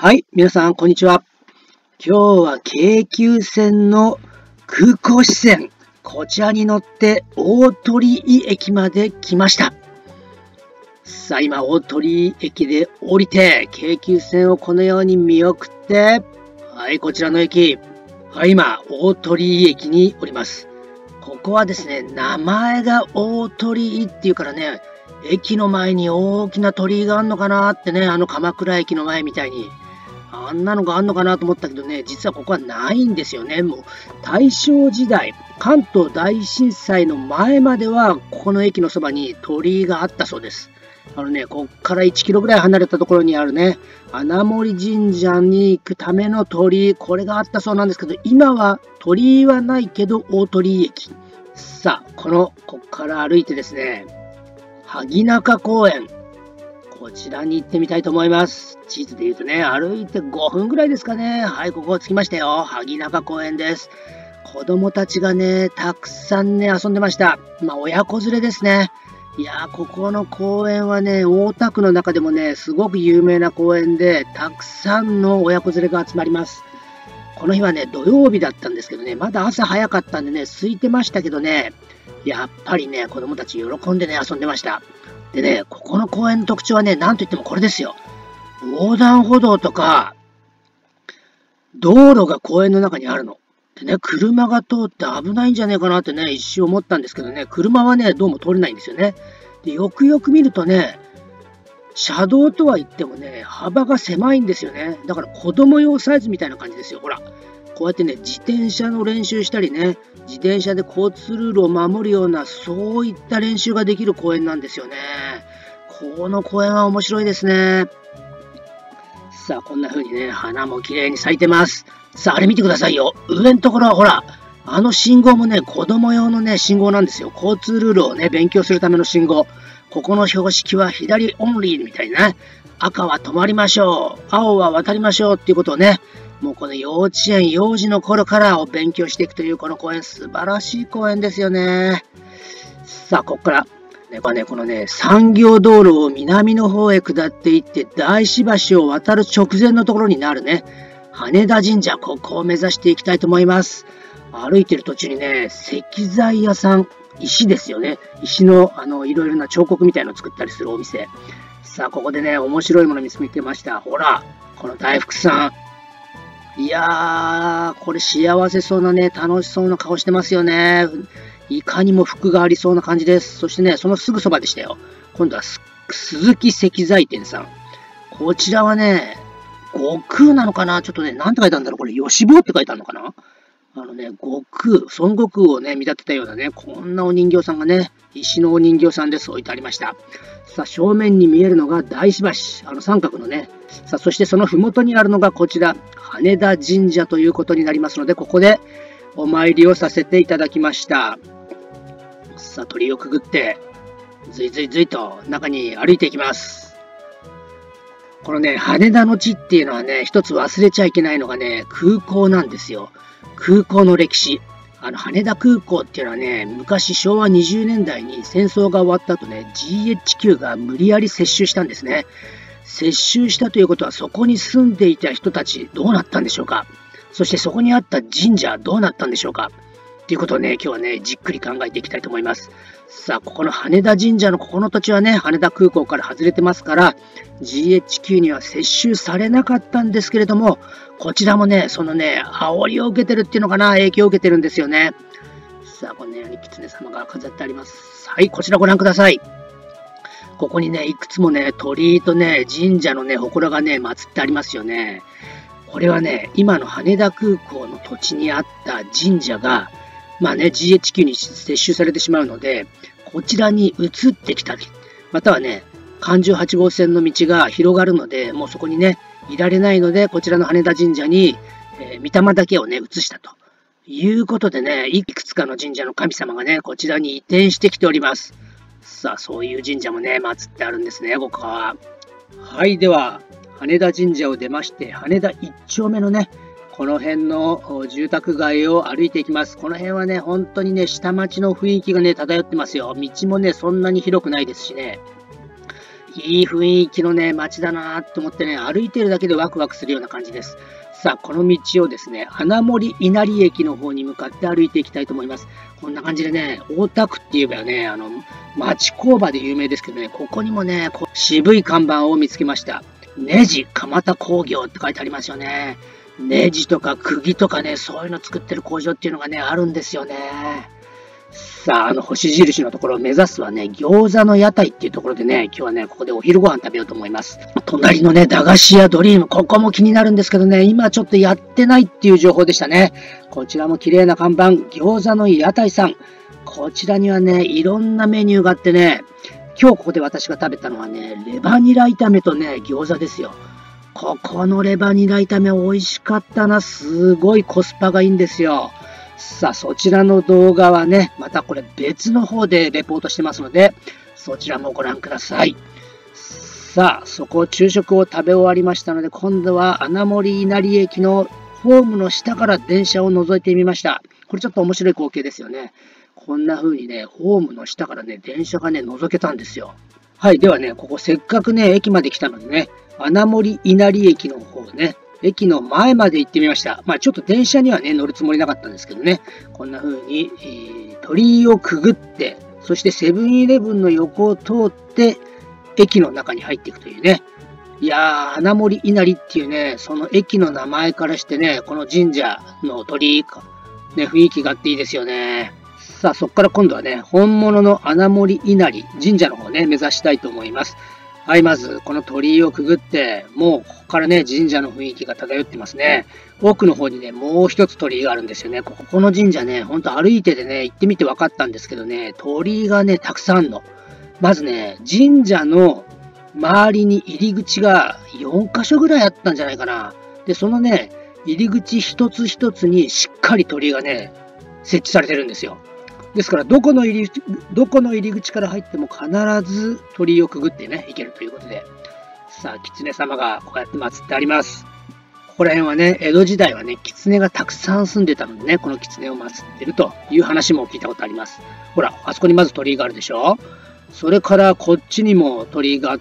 はい、皆さん、こんにちは。今日は京急線の空港支線、こちらに乗って大鳥居駅まで来ました。さあ、今、大鳥居駅で降りて、京急線をこのように見送って、はい、こちらの駅。はい、今、大鳥居駅におります。ここはですね、名前が大鳥居っていうからね、駅の前に大きな鳥居があるのかなってね、鎌倉駅の前みたいに。あんなのがあんのかなと思ったけどね、実はここはないんですよね。もう大正時代、関東大震災の前までは、ここの駅のそばに鳥居があったそうです。こっから1キロぐらい離れたところにあるね、穴守神社に行くための鳥居、これがあったそうなんですけど、今は鳥居はないけど大鳥居駅。さあ、こっから歩いてですね、萩中公園。こちらに行ってみたいと思います。地図で言うとね、歩いて5分ぐらいですかね。はい、ここ着きましたよ。萩中公園です。子供たちがね、たくさんね、遊んでました。親子連れですね。いやー、ここの公園はね、大田区の中でもね、すごく有名な公園で、たくさんの親子連れが集まります。この日はね、土曜日だったんですけどね、まだ朝早かったんでね、空いてましたけどね、やっぱりね、子供たち喜んでね、遊んでました。でね、ここの公園の特徴はね、なんといってもこれですよ。横断歩道とか、道路が公園の中にあるの。でね、車が通って危ないんじゃねえかなってね、一瞬思ったんですけどね、車はね、どうも通れないんですよね。で、よくよく見るとね、車道とは言ってもね、幅が狭いんですよね。だから子供用サイズみたいな感じですよ。ほら。こうやってね、自転車の練習したりね、自転車で交通ルールを守るような、そういった練習ができる公園なんですよね。この公園は面白いですね。さあ、こんな風にね、花も綺麗に咲いてます。さあ、あれ見てくださいよ。上のところはほら、信号もね、子供用のね、信号なんですよ。交通ルールをね、勉強するための信号。ここの標識は左オンリーみたいなね。赤は止まりましょう。青は渡りましょうっていうことをね、もうこの幼稚園、幼児の頃からを勉強していくというこの公園、素晴らしい公園ですよね。さあ、ここから、このね、産業道路を南の方へ下っていって、大師橋を渡る直前のところになるね、羽田神社、ここを目指していきたいと思います。歩いてる途中にね、石材屋さん、石ですよね。石の、いろいろな彫刻みたいのを作ったりするお店。さあ、ここでね、面白いもの見つけました。ほら、この大福さん。いやー、これ幸せそうなね、楽しそうな顔してますよね。いかにも服がありそうな感じです。そしてね、そのすぐそばでしたよ。今度は鈴木石材店さん。こちらはね、悟空なのかなちょっとね、なんて書いてあるんだろうこれ、吉坊って書いてあるのかな悟空、孫悟空をね、見立てたようなね、こんなお人形さんがね、石のお人形さんです。置いてありました。さあ、正面に見えるのが大師橋。三角のね。さあ、そしてその麓にあるのがこちら、羽田神社ということになりますので、ここでお参りをさせていただきました。さあ、鳥居をくぐって、ずいずいずいと中に歩いていきます。このね、羽田の地っていうのはね、一つ忘れちゃいけないのがね、空港なんですよ。空港の歴史。羽田空港っていうのはね、昔昭和20年代に戦争が終わった後ね、GHQ が無理やり接収したんですね。接収したということはそこに住んでいた人たちどうなったんでしょうか。そしてそこにあった神社どうなったんでしょうか。ということをね、今日はね、じっくり考えていきたいと思います。さあ、ここの羽田神社のここの土地はね、羽田空港から外れてますから、GHQ には接収されなかったんですけれども、こちらもね、そのね、煽りを受けてるっていうのかな、影響を受けてるんですよね。さあ、このように狐様が飾ってあります。はい、こちらご覧ください。ここにね、いくつもね、鳥居とね、神社のね、祠がね、祀ってありますよね。これはね、今の羽田空港の土地にあった神社が、GHQ に接収されてしまうので、こちらに移ってきたり、またはね、環状8号線の道が広がるので、もうそこにね、いられないので、こちらの羽田神社に、御霊だけをね、移したということでね、いくつかの神社の神様がね、こちらに移転してきております。さあ、そういう神社もね、祀ってあるんですね、ここは。はい、では、羽田神社を出まして、羽田1丁目のね、この辺の住宅街を歩いていきます。この辺はね、本当にね、下町の雰囲気がね、漂ってますよ。道もね、そんなに広くないですしね。 いい雰囲気のね、街だなと思ってね、歩いてるだけでワクワクするような感じです。さあ、この道をですね、穴守稲荷駅の方に向かって歩いていきたいと思います。こんな感じでね、大田区って言えばね、町工場で有名ですけどね、ここにもね、渋い看板を見つけました。ネジ蒲田工業って書いてありますよね。ネジとか釘とかね、そういうの作ってる工場っていうのがね、あるんですよね。さあ、星印のところを目指すはね、餃子の屋台っていうところでね、今日はね、ここでお昼ご飯食べようと思います。隣のね、駄菓子屋ドリーム、ここも気になるんですけどね、今ちょっとやってないっていう情報でしたね。こちらも綺麗な看板、餃子の屋台さん。こちらにはね、いろんなメニューがあってね、今日ここで私が食べたのはね、レバニラ炒めとね、餃子ですよ。ここのレバニラ炒め美味しかったな。すごいコスパがいいんですよ。さあ、そちらの動画はね、またこれ別の方でレポートしてますので、そちらもご覧ください。さあ、昼食を食べ終わりましたので、今度は穴守稲荷駅のホームの下から電車を覗いてみました。これちょっと面白い光景ですよね。こんな風にね、ホームの下からね、電車がね、覗けたんですよ。はい、ではね、ここせっかくね、駅まで来たのでね、穴守稲荷駅の方ね、駅の前まで行ってみました。ちょっと電車にはね、乗るつもりなかったんですけどね、こんな風に、鳥居をくぐって、そしてセブンイレブンの横を通って、駅の中に入っていくというね。いやー、穴守稲荷っていうね、その駅の名前からしてね、この神社の鳥居か、ね、雰囲気があっていいですよね。さあ、そこから今度はね、本物の穴守稲荷神社の方ね、目指したいと思います。はい、まず、この鳥居をくぐって、もうここからね、神社の雰囲気が漂ってますね。奥の方にね、もう一つ鳥居があるんですよね。ここの神社ね、ほんと歩いててね、行ってみて分かったんですけどね、鳥居がね、たくさんあるの。まずね、神社の周りに入り口が4箇所ぐらいあったんじゃないかな。で、そのね、入り口一つ一つにしっかり鳥居がね、設置されてるんですよ。ですから、どこの入り口から入っても必ず鳥居をくぐってね、行けるということで。さあ、狐様がこうやって祀ってあります。ここら辺はね、江戸時代はね、狐がたくさん住んでたのでね、この狐を祀ってるという話も聞いたことあります。ほら、あそこにまず鳥居があるでしょ。それからこっちにも鳥居があって、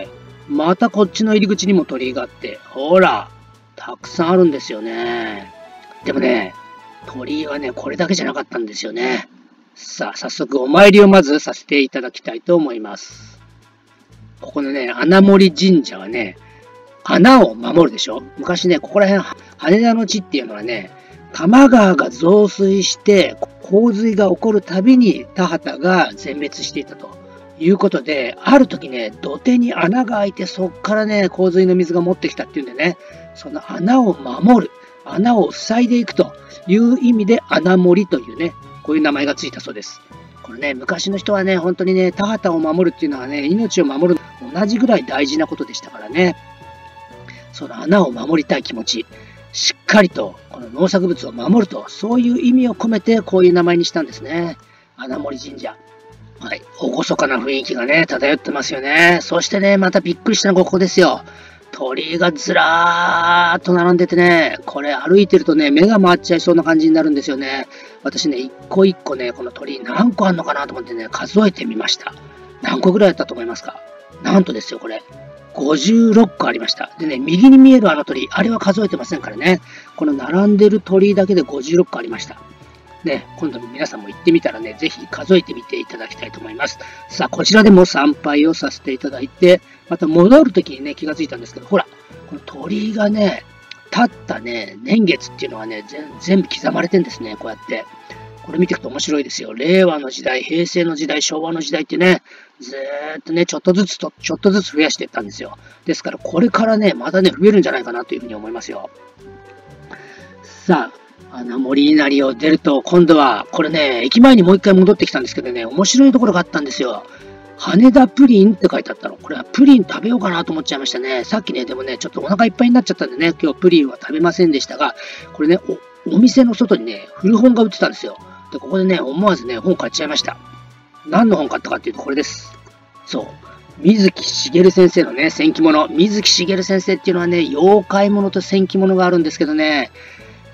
またこっちの入り口にも鳥居があって、ほら、たくさんあるんですよね。でもね、鳥居はね、これだけじゃなかったんですよね。さあ、早速お参りをまずさせていただきたいと思います。ここのね、穴守神社はね、穴を守るでしょ。昔ね、ここら辺、羽田の地っていうのはね、多摩川が増水して洪水が起こるたびに田畑が全滅していたということで、ある時ね、土手に穴が開いて、そこからね、洪水の水が持ってきたっていうんでね、その穴を守る、穴を塞いでいくという意味で穴守というね、こういう名前がついたそうです。これね、昔の人はね、本当にね、田畑を守るっていうのはね、命を守る同じぐらい大事なことでしたからね。その穴を守りたい気持ち、しっかりとこの農作物を守ると、そういう意味を込めてこういう名前にしたんですね。穴守神社。はい。厳かな雰囲気がね、漂ってますよね。そしてね、またびっくりしたのがここですよ。鳥居がずらーっと並んでてね、これ歩いてるとね、目が回っちゃいそうな感じになるんですよね。私ね、一個一個ね、この鳥居何個あんのかなと思ってね、数えてみました。何個ぐらいだったと思いますか？なんとですよ、これ。56個ありました。でね、右に見えるあの鳥居、あれは数えてませんからね。この並んでる鳥居だけで56個ありました。ね、今度皆さんも行ってみたらね、ぜひ数えてみていただきたいと思います。さあ、こちらでも参拝をさせていただいて、また戻るときにね、気がついたんですけど、ほら、この鳥居がね、立ったね、年月っていうのはね、全部刻まれてんですね、こうやって。これ見ていくと面白いですよ。令和の時代、平成の時代、昭和の時代ってね、ずーっとね、ちょっとずつ増やしていったんですよ。ですから、これからね、またね、増えるんじゃないかなというふうに思いますよ。さあ、穴守稲荷を出ると、今度は、これね、駅前にもう一回戻ってきたんですけどね、面白いところがあったんですよ。羽田プリンって書いてあったの。これはプリン食べようかなと思っちゃいましたね。さっきね、でもね、ちょっとお腹いっぱいになっちゃったんでね、今日プリンは食べませんでしたが、これね、お店の外にね、古本が売ってたんですよ。で、ここでね、思わずね、本買っちゃいました。何の本買ったかっていうと、これです。そう。水木しげる先生のね、戦記物。水木しげる先生っていうのはね、妖怪物と戦記物があるんですけどね、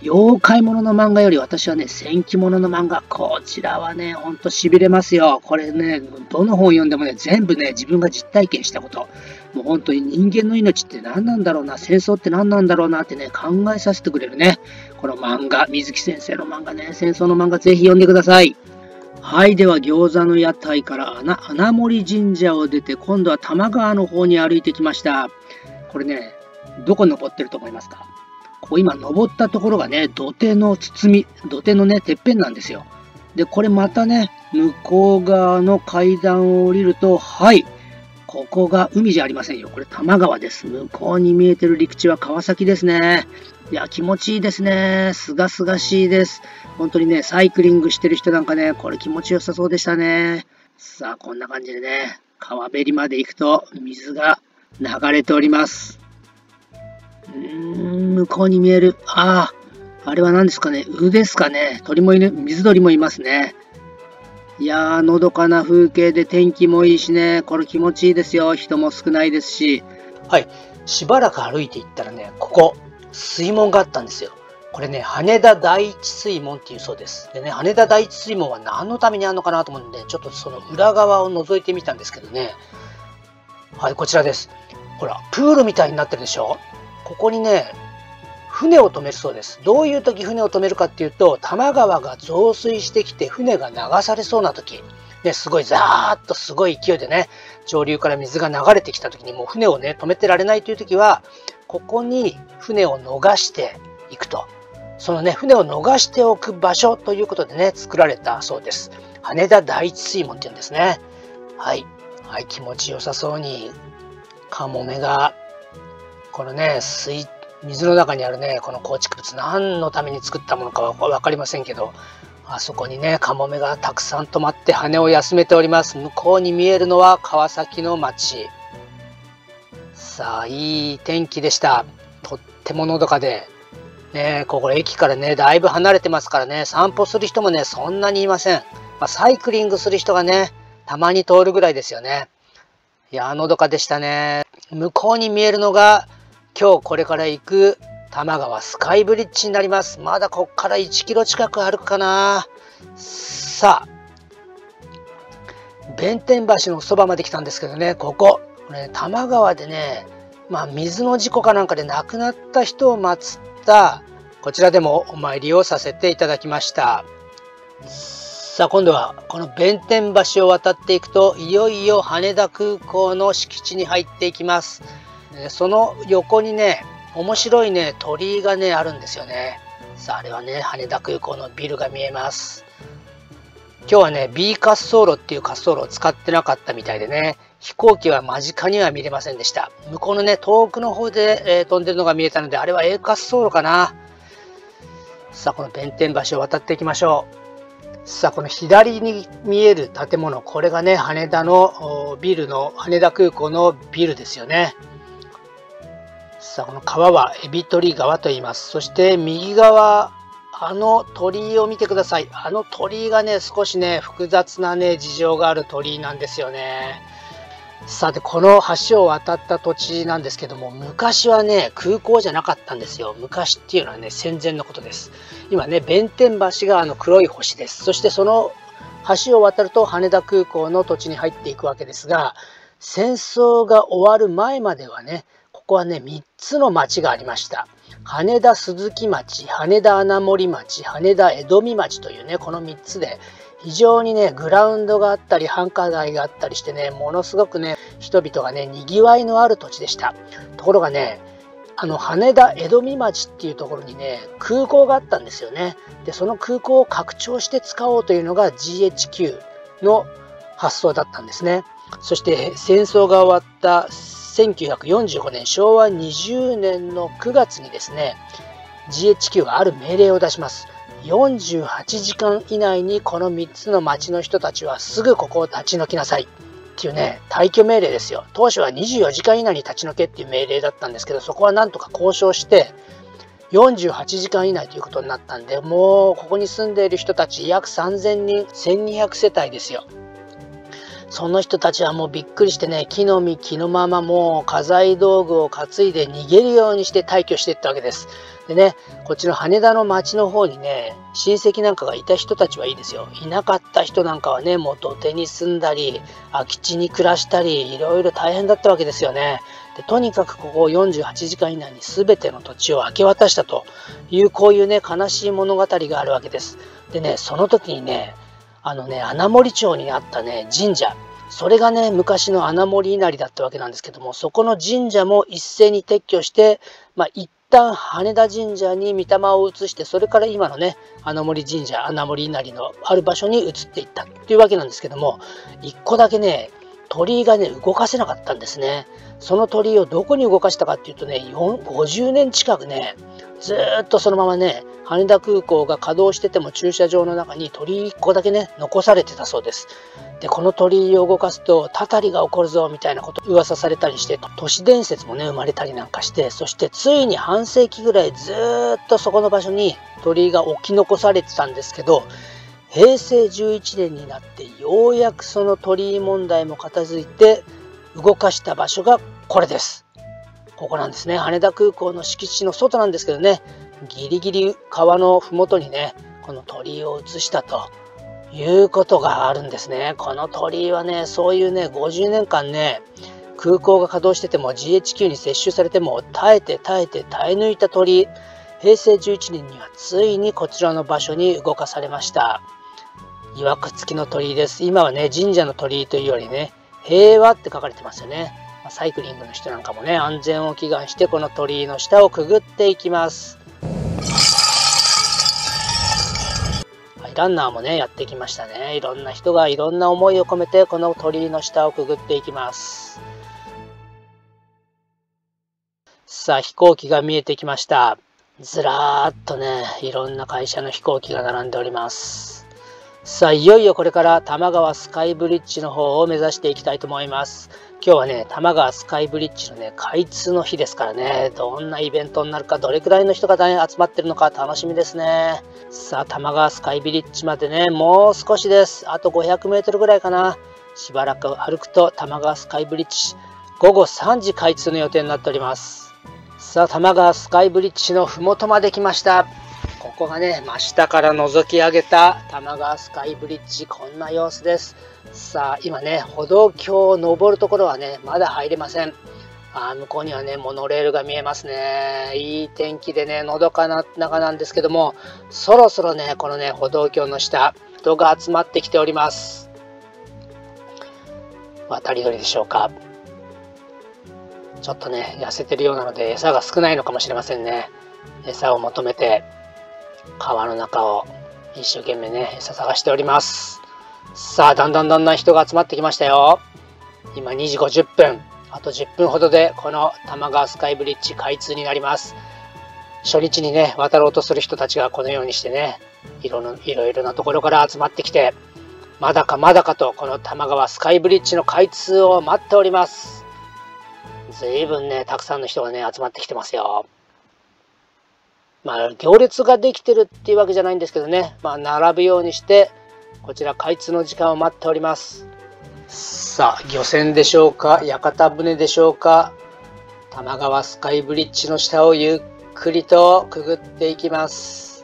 妖怪ものの漫画より私はね、戦記ものの漫画、こちらはね、ほんと痺れますよ。これね、どの本読んでもね、全部ね、自分が実体験したこと。もう本当に人間の命って何なんだろうな、戦争って何なんだろうなってね、考えさせてくれるね。この漫画、水木先生の漫画ね、戦争の漫画ぜひ読んでください。はい、では餃子の屋台から穴守神社を出て、今度は多摩川の方に歩いてきました。これね、どこ登ってると思いますか？ここ今登ったところがね、土手のね、てっぺんなんですよ。で、これまたね、向こう側の階段を降りると、はい、ここが海じゃありませんよ。これ多摩川です。向こうに見えてる陸地は川崎ですね。いや、気持ちいいですね。すがすがしいです。本当にね、サイクリングしてる人なんかね、これ気持ちよさそうでしたね。さあ、こんな感じでね、川べりまで行くと水が流れております。向こうに見える。あれは何ですかね。ですかね。水鳥もいますね。いやー、のどかな風景で天気もいいしね。これ気持ちいいですよ。人も少ないですし。はい。しばらく歩いていったらね、ここ、水門があったんですよ。これね、羽田第一水門っていうそうです。でね、羽田第一水門は何のためにあるのかなと思うんで、ちょっとその裏側を覗いてみたんですけどね。はい、こちらです。ほら、プールみたいになってるでしょ？ここにね、船を止めるそうです。どういう時船を止めるかっていうと、多摩川が増水してきて船が流されそうな時、ね、すごいザーッとすごい勢いでね、上流から水が流れてきた時にもう船をね、止めてられないという時は、ここに船を逃していくと。そのね、船を逃しておく場所ということでね、作られたそうです。羽田第一水門っていうんですね。はい。はい、気持ちよさそうに、カモメが、このね、水の中にあるね、この構築物、何のために作ったものかは分かりませんけど、あそこにね、カモメがたくさん止まって羽を休めております。向こうに見えるのは川崎の街。さあ、いい天気でした。とってものどかで。ね、ここ駅からね、だいぶ離れてますからね、散歩する人もね、そんなにいません。サイクリングする人がね、たまに通るぐらいですよね。いや、のどかでしたね。向こうに見えるのが、今日これから行く多摩川スカイブリッジになります。まだこっから1キロ近く歩くかな。さあ、弁天橋のそばまで来たんですけどね、これ多摩川でね、水の事故かなんかで亡くなった人を祀ったこちらでもお参りをさせていただきました。さあ、今度はこの弁天橋を渡っていくと、いよいよ羽田空港の敷地に入っていきます。その横にね、面白いね、鳥居がね、あるんですよね。さあ、あれはね、羽田空港のビルが見えます。今日はね、B 滑走路っていう滑走路を使ってなかったみたいでね、飛行機は間近には見れませんでした。向こうのね、遠くの方で、飛んでるのが見えたので、あれは A 滑走路かな。さあ、この弁天橋を渡っていきましょう。さあ、この左に見える建物、これがね、羽田のビルの、羽田空港のビルですよね。さあ、この川はエビ取川と言います。そして右側、あの鳥居を見てください。あの鳥居がね、少しね、複雑なね、事情がある鳥居なんですよね。さて、この橋を渡った土地なんですけども、昔はね、空港じゃなかったんですよ。昔っていうのはね、戦前のことです。今ね、弁天橋が黒い星です。そしてその橋を渡ると羽田空港の土地に入っていくわけですが、戦争が終わる前まではね、ここはね、3つの町がありました。羽田鈴木町、羽田穴守町、羽田江戸見町というね、この3つで、非常にね、グラウンドがあったり、繁華街があったりしてね、ものすごくね、人々がね、賑わいのある土地でした。ところがね、羽田江戸見町っていうところにね、空港があったんですよね。で、その空港を拡張して使おうというのが GHQ の発想だったんですね。そして戦争が終わった1945年、昭和20年の9月にですね、GHQ がある命令を出します。48時間以内にこの3つの町の人たちはすぐここを立ち退きなさいっていうね、退去命令ですよ。当初は24時間以内に立ち退けっていう命令だったんですけど、そこはなんとか交渉して48時間以内ということになったんで、もうここに住んでいる人たち約3000人、1200世帯ですよ。 その人たちはもうびっくりしてね、木の実木のままもう家財道具を担いで逃げるようにして退去していったわけです。でね、こっちの羽田の町の方にね、親戚なんかがいた人たちはいいですよ。いなかった人なんかはね、もう土手に住んだり、空き地に暮らしたり、いろいろ大変だったわけですよね。でとにかくここ48時間以内に全ての土地を明け渡したという、こういうね、悲しい物語があるわけです。でね、その時にね、穴守町にあったね、神社。それがね、昔の穴守稲荷だったわけなんですけども、そこの神社も一斉に撤去して、一旦羽田神社に御霊を移して、それから今のね、穴守神社、穴守稲荷のある場所に移っていったっていうわけなんですけども、一個だけね、鳥居がね、動かせなかったんですね。その鳥居をどこに動かしたかっていうとね、50年近くね、ずーっとそのままね、羽田空港が稼働してても駐車場の中に鳥居1個だけね、残されてたそうです。で、この鳥居を動かすと、たたりが起こるぞみたいなこと噂されたりして、都市伝説もね、生まれたりなんかして、そしてついに半世紀ぐらいずーっとそこの場所に鳥居が置き残されてたんですけど、平成11年になってようやくその鳥居問題も片付いて動かした場所がこれです。ここなんですね。羽田空港の敷地の外なんですけどね、ギリギリ川のふもとにね、この鳥居を移したということがあるんですね。この鳥居はね、そういうね、50年間ね、空港が稼働してても GHQ に接収されても耐え抜いた鳥居、平成11年にはついにこちらの場所に動かされました。曰く付きの鳥居です。今はね、神社の鳥居というよりね、平和って書かれてますよね。サイクリングの人なんかもね、安全を祈願してこの鳥居の下をくぐっていきます。はい、ランナーもね、やってきましたね。いろんな人がいろんな思いを込めてこの鳥居の下をくぐっていきます。さあ、飛行機が見えてきました。ずらーっとね、いろんな会社の飛行機が並んでおります。さあ、いよいよこれから多摩川スカイブリッジの方を目指していきたいと思います。今日はね、多摩川スカイブリッジのね、開通の日ですからね、どんなイベントになるか、どれくらいの人が集まってるのか楽しみですね。さあ、多摩川スカイブリッジまでね、もう少しです。あと500メートルぐらいかな。しばらく歩くと多摩川スカイブリッジ、午後3時開通の予定になっております。さあ、多摩川スカイブリッジのふもとまで来ました。ここがね、真下から覗き上げた多摩川スカイブリッジ、こんな様子です。さあ、今ね、歩道橋を登るところはね、まだ入れません。向こうにはね、モノレールが見えますね。いい天気でね、のどかな中なんですけども、そろそろね、このね、歩道橋の下、人が集まってきております。渡り鳥でしょうか。ちょっとね、痩せてるようなので、餌が少ないのかもしれませんね。餌を求めて、川の中を一生懸命ね、餌探しております。さあ、だんだん人が集まってきましたよ。今2時50分。あと10分ほどでこの多摩川スカイブリッジ開通になります。初日にね、渡ろうとする人たちがこのようにしてね、いろいろなところから集まってきて、まだかとこの多摩川スカイブリッジの開通を待っております。随分ね、たくさんの人がね、集まってきてますよ。行列ができてるっていうわけじゃないんですけどね、並ぶようにして、こちら開通の時間を待っております。さあ、漁船でしょうか、屋形船でしょうか、多摩川スカイブリッジの下をゆっくりとくぐっていきます。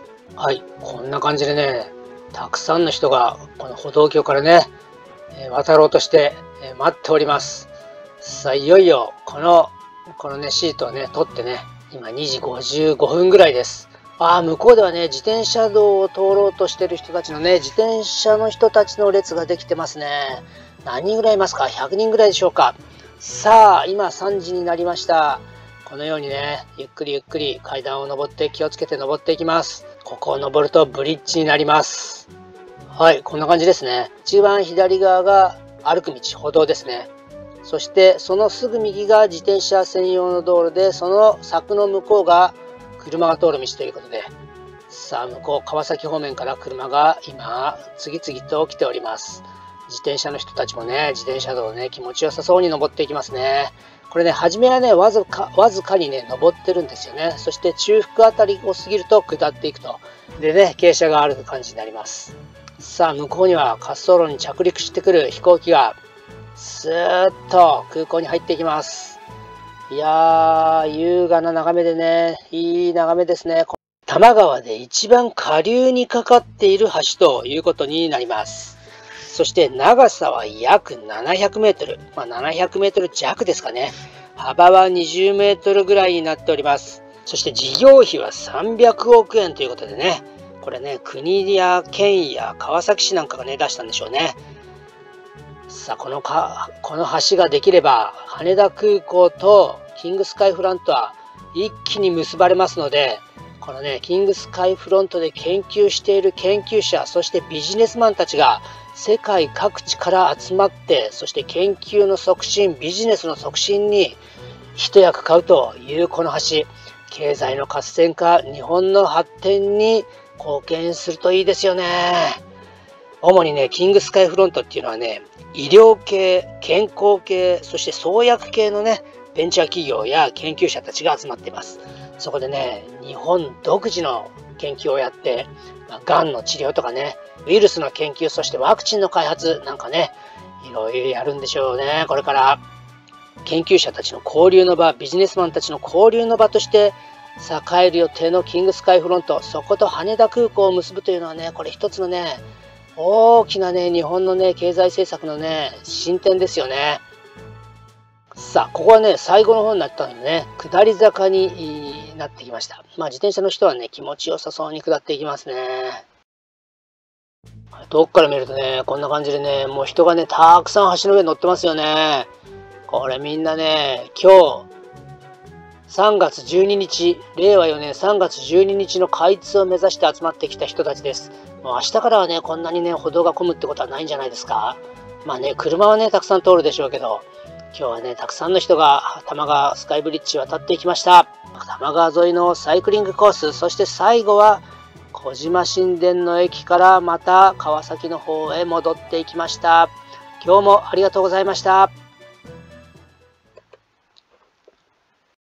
はい、こんな感じでね、たくさんの人がこの歩道橋からね、渡ろうとして待っております。さあ、いよいよこのね、シートをね、取ってね、今2時55分ぐらいです。向こうではね、自転車道を通ろうとしてる人たちのね、自転車の人たちの列ができてますね。何人ぐらいいますか ?100 人ぐらいでしょうか。さあ、今3時になりました。このようにね、ゆっくり階段を登って気をつけて登っていきます。ここを登るとブリッジになります。はい、こんな感じですね。一番左側が歩く道、歩道ですね。そしてそのすぐ右が自転車専用の道路で、その柵の向こうが車が通る道ということで、さあ向こう川崎方面から車が今次々と来ております。自転車の人たちもね、自転車道をね、気持ちよさそうに登っていきますね。これね、初めはね、わずかにね、登ってるんですよね。そして中腹あたりを過ぎると下っていくと。でね、傾斜がある感じになります。さあ、向こうには滑走路に着陸してくる飛行機がスーッと空港に入っていきます。いやー、優雅な眺めでね、いい眺めですね。多摩川で一番下流にかかっている橋ということになります。そして長さは約700メートル。700メートル弱ですかね。幅は20メートルぐらいになっております。そして事業費は300億円ということでね、これね、国や県や川崎市なんかがね、出したんでしょうね。さあ、この橋ができれば、羽田空港とキングスカイフロントは一気に結ばれますので、このね、キングスカイフロントで研究している研究者、そしてビジネスマンたちが世界各地から集まって、そして研究の促進、ビジネスの促進に一役買うというこの橋、経済の活性化、日本の発展に貢献するといいですよね。主にね、キングスカイフロントっていうのはね、医療系、健康系、そして創薬系のね、ベンチャー企業や研究者たちが集まっています。そこでね、日本独自の研究をやって、がんの治療とかね、ウイルスの研究、そしてワクチンの開発なんかね、いろいろやるんでしょうね。これから研究者たちの交流の場、ビジネスマンたちの交流の場として栄える予定のキングスカイフロント、そこと羽田空港を結ぶというのはね、これ一つのね、大きなね、日本のね、経済政策のね、進展ですよね。さあ、ここはね、最後の方になったのでね、下り坂になってきました。自転車の人はね、気持ちよさそうに下っていきますね。遠くから見るとね、こんな感じでね、もう人がね、たくさん橋の上に乗ってますよね。これみんなね、今日、3月12日、令和4年3月12日の開通を目指して集まってきた人たちです。もう明日からはね、こんなにね、歩道が混むってことはないんじゃないですか。車はね、たくさん通るでしょうけど、今日はね、たくさんの人が多摩川スカイブリッジ渡っていきました。多摩川沿いのサイクリングコース、そして最後は小島新田の駅からまた川崎の方へ戻っていきました。今日もありがとうございました。